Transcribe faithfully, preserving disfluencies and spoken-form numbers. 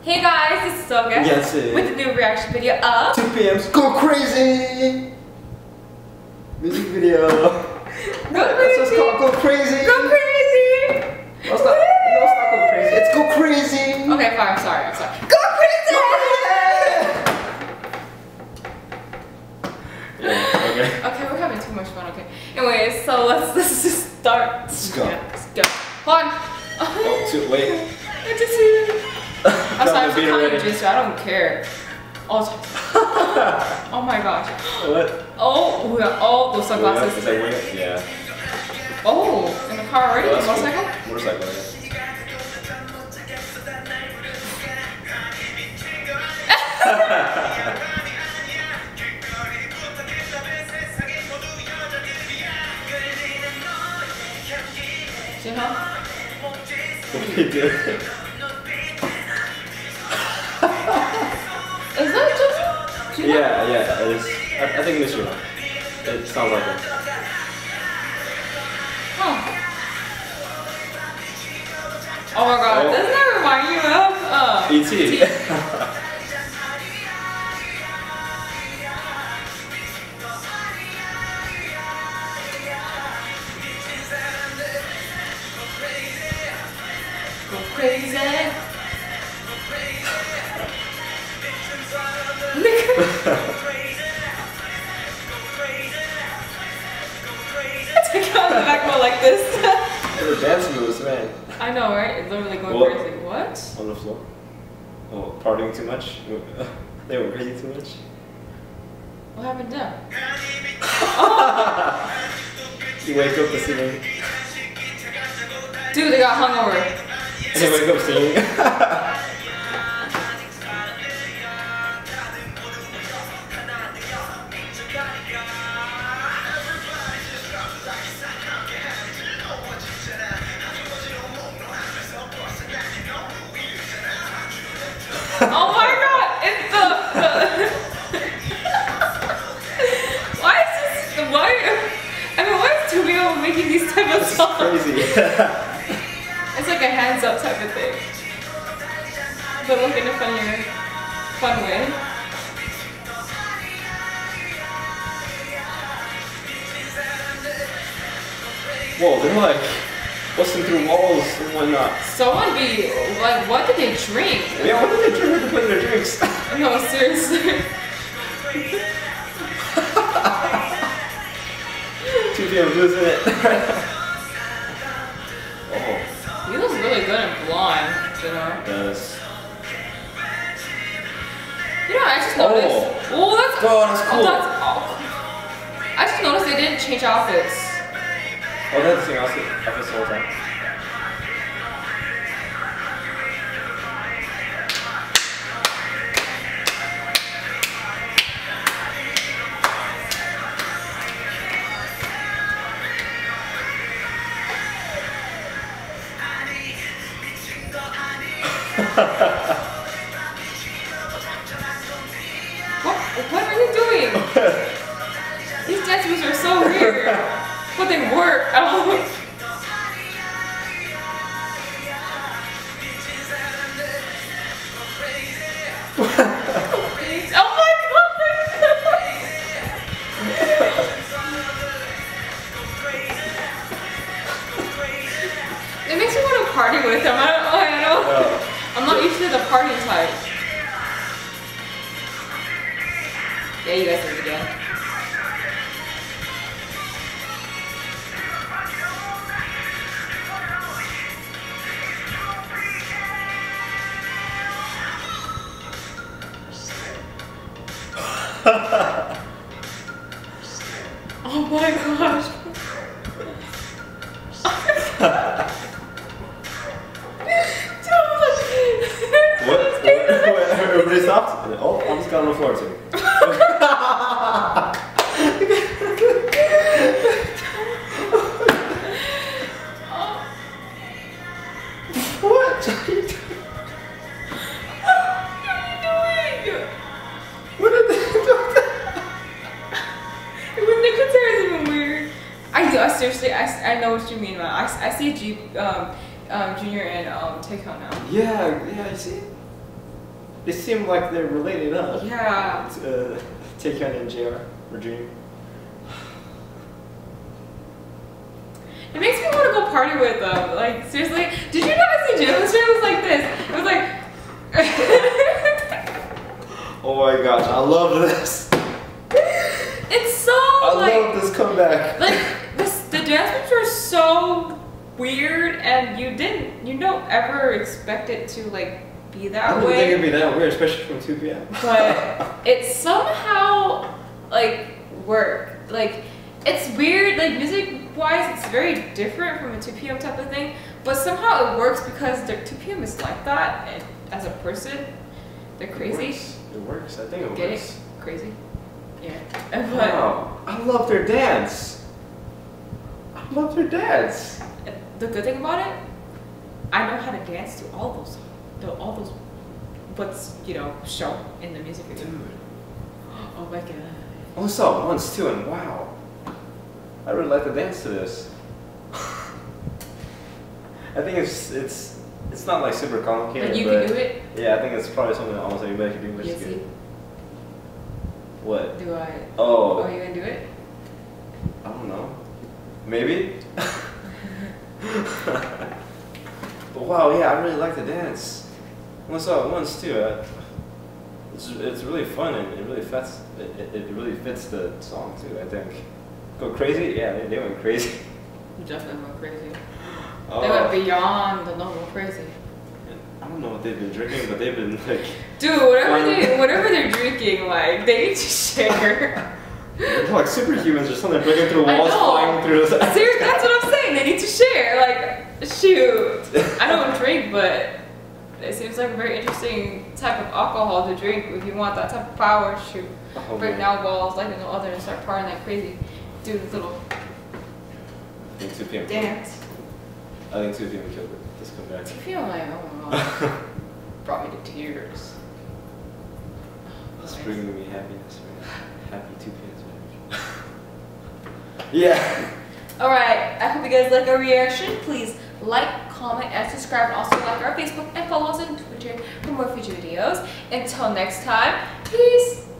Hey guys, this is Yeoja Yes, it with a new reaction video of two P M's Go Crazy! Music video. Go That's what's Crazy! called Go Crazy! Go Crazy! No, it's not, no, it's not Go Crazy. It's Go Crazy! Okay, fine, I'm sorry, I'm sorry. Go Crazy! Yeah, okay. Okay, we're having too much fun, okay. Anyways, so let's, let's just start. Let's go. Yeah, let's go. Hold on. Oh, two, wait. I just see I'm sorry, I'm beat calling you already. Jisoo, I don't care. Oh, oh my gosh. What? Oh, we are all those Is sunglasses. that way? Yeah. Oh, in the car already? Oh, The that's motorcycle? cool. Motorcycle, yeah. Jinho? Okay, dude. Is that just Jinho? Yeah, yeah, it is. I, I think it's Jinho. It sounds like it. Huh. Oh my god, Oh. doesn't that remind you of uh, E T Go crazy. Take out the back go like this. The dance moves, man. I know, right? It's literally going What? crazy. What? On the floor. Oh, partying too much? They went crazy too much? What happened there? You wake up to singing. Dude, they got hungover. And they wake up singing. Oh my god, it's the, the why is this why I mean why is two people making these type of It's songs? crazy. It's like a hands up type of thing. But look in a funnier fun way. Whoa, they're like busting through walls and whatnot. Someone be like, what did they drink? Yeah, what did they drink to put in their drinks? No, seriously. two P M losing it. Oh. He looks really good in blonde, you know. Yes. You know, I just noticed. Oh, that's Oh, that's cool. Oh, that's, oh. I just noticed they didn't change outfits. Oh, that's the thing I was I was the whole time. What, what are you doing? These dance moves are so weird. But they work. I don't know. Oh my god! It makes me want to party with them. I don't know. I don't. Oh. I'm not used to the party type. Yeah, you guys did it again. Oh my gosh. What? What? Everybody stopped? Oh, I just got on the floor too. What are you doing? What are they doing? When Nicholas hair is even weird. I, I seriously, I, I know what you mean, man. I, I see G, um, um, Junior and um, Taekwondo now. Yeah, yeah, you see? They seem like they're related, huh? Yeah. Uh, Taehyun and J R or Dream. It makes me want to go party with them. Like, seriously, did you not see Jim's stream? It was like this. It was like. Oh my gosh, I love this. It's so I like. love this comeback. Like this, the dance moves were so weird, and you didn't, you don't ever expect it to like be that I didn't way. think it'd be that weird, especially from two P M But it somehow like worked. Like it's weird. Like music wise, it's very different from a two P M type of thing. But somehow it works because the two P M is like that, and as a person, they're crazy. It works. It works. I think it Get works. it? Crazy. Yeah. But Wow. I love their dance. I love their dance. the good thing about it, I know how to dance to all those, the, all those, what's you know shown in the music video. Dude. Oh my god. I only saw it once too, and wow. I really like to dance to this. I think it's it's it's not like super complicated. But you but can do it? Yeah, I think it's probably something that almost everybody can do, which Yes, is good. you- What? Do I? Oh. Oh, you gonna do it? I don't know. Maybe. But wow, yeah, I really like to dance. I only saw it once too. I, it's it's really fun and it really fits it, it, it really fits the song too. I think. Go crazy? Yeah, they, they went crazy. Definitely went crazy. Oh. They went beyond the normal crazy. I don't know what they've been drinking, but they've been like. Dude, whatever fun. they, whatever they're drinking, like they need to share. They're like superhumans or something, breaking through I walls, know. flying through. Seriously, that's what I'm saying. They need to share. Like, shoot. I don't drink, but it seems like a very interesting type of alcohol to drink if you want that type of power. Shoot, Oh, break man. down walls like no other and start partying like crazy. Do this little I think two P M dance. I think two P M killed it. This comeback. I feel like, oh my god, brought me to tears. It's bringing me happiness, man. Happy two P M. Yeah. Alright, I hope you guys like our reaction. Please like, comment, and subscribe. And also like our Facebook and follow us on Twitter for more future videos. Until next time, peace.